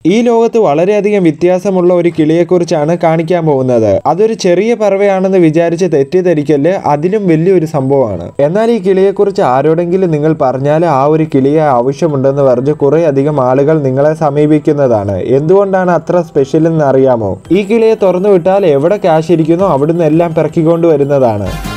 ഈ ലോകത്ത് വളരെയധികം വ്യത്യാസമുള്ള ഒരു കിളിയെക്കുറിച്ചാണ് കാണിക്കാൻ പോകുന്നത്. അതൊരു ചെറിയ പറവയാണെന്ന് വിചാരിച്ച് തെറ്റിദ്ധരിക്കല്, അതിലും വലിയൊരു സംഭവമാണ്. എന്നാൽ ഈ കിളിയെക്കുറിച്ച് ആരോടെങ്കിലും നിങ്ങൾ പറഞ്ഞാൽ ആ ഒരു കിളിയെ ആവശ്യമുണ്ടെന്ന് പറഞ്ഞ് കുറെ അധികം ആളുകൾ നിങ്ങളെ സമീപിക്കുന്നതാണ്. എന്തുകൊണ്ടാണ് അത്ര സ്പെഷ്യൽ എന്ന് അറിയാമോ? ഈ കിളിയെ തുറന്നു വിട്ടാൽ എവിടെ ക്യാഷ് ഇരിക്കുന്നോ അവിടുന്ന് എല്ലാം പിറക്കിക്കൊണ്ട് വരുന്നതാണ്.